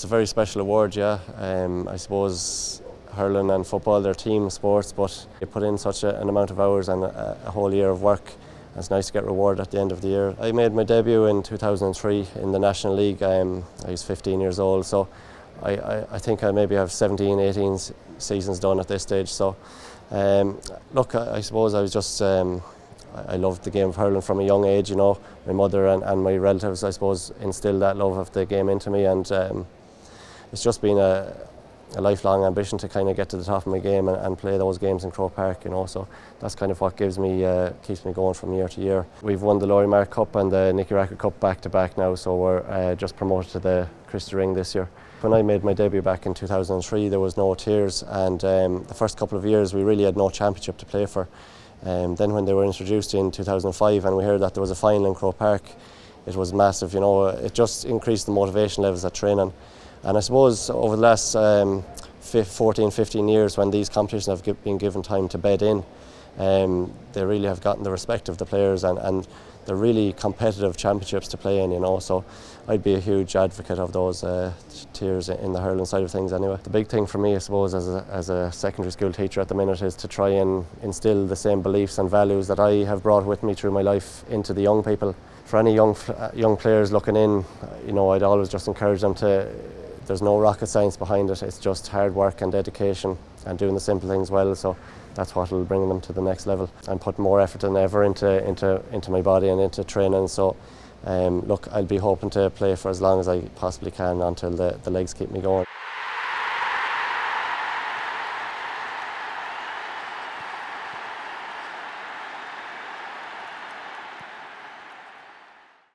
It's a very special award, yeah. I suppose hurling and football, they're team sports, but you put in such an amount of hours and a whole year of work. It's nice to get rewarded at the end of the year. I made my debut in 2003 in the National League. I was 15 years old, so I think I maybe have 17, 18 seasons done at this stage. So look, I suppose I was just, I loved the game of hurling from a young age, you know. My mother and my relatives, I suppose, instilled that love of the game into me, and it's just been a lifelong ambition to kind of get to the top of my game and play those games in Croke Park, you know. So that's kind of what gives me, keeps me going from year to year. We've won the Laurie Mark Cup and the Nicky Rackard Cup back to back now, so we're just promoted to the Christy Ring this year. When I made my debut back in 2003, there was no tiers, and the first couple of years we really had no championship to play for. Then when they were introduced in 2005 and we heard that there was a final in Croke Park, it was massive, you know. It just increased the motivation levels at training. And I suppose over the last 14, 15 years, when these competitions have been given time to bed in, they really have gotten the respect of the players, and they're really competitive championships to play in, you know. So I'd be a huge advocate of those tiers in the hurling side of things anyway. The big thing for me, I suppose, as a secondary school teacher at the minute, is to try and instill the same beliefs and values that I have brought with me through my life into the young people. For any young players looking in, you know, I'd always just encourage them to, there's no rocket science behind it, it's just hard work and dedication and doing the simple things well. So that's what will bring them to the next level. I'm putting more effort than ever into my body and into training. So look, I'll be hoping to play for as long as I possibly can until the legs keep me going.